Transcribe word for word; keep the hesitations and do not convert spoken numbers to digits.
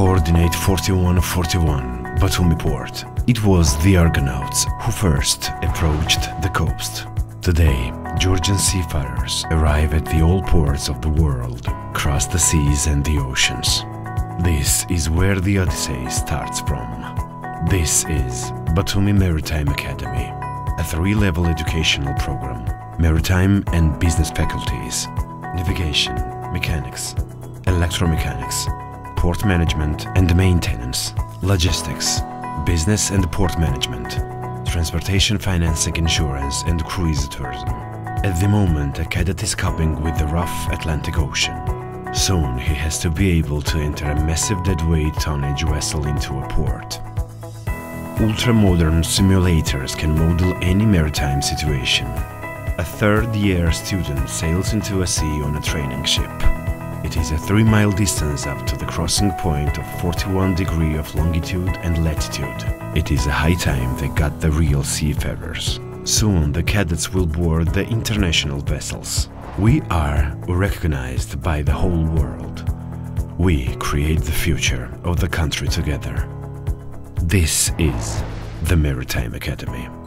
coordinate forty-one forty-one, Batumi port. It was the Argonauts who first approached the coast. Today, Georgian seafarers arrive at the old ports of the world, cross the seas and the oceans. This is where the Odyssey starts from. This is Batumi Maritime Academy, a three-level educational program: maritime and business faculties, navigation, mechanics, electromechanics, port management and maintenance, logistics, business and port management, transportation, financing, insurance and cruise tourism. At the moment, a cadet is coping with the rough Atlantic Ocean. Soon he has to be able to enter a massive deadweight tonnage vessel into a port. Ultra-modern simulators can model any maritime situation. A third-year student sails into a sea on a training ship. It is a three-mile distance up to the crossing point of forty-one degrees of longitude and latitude. It is a high time they got the real seafarers. Soon the cadets will board the international vessels. We are recognized by the whole world. We create the future of the country together. This is the Maritime Academy.